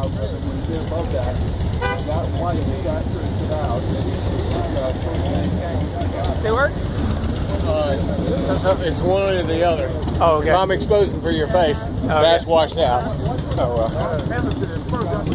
They work? It's one or the other. Oh, okay. If I'm exposing for your face, that's washed out. Oh well.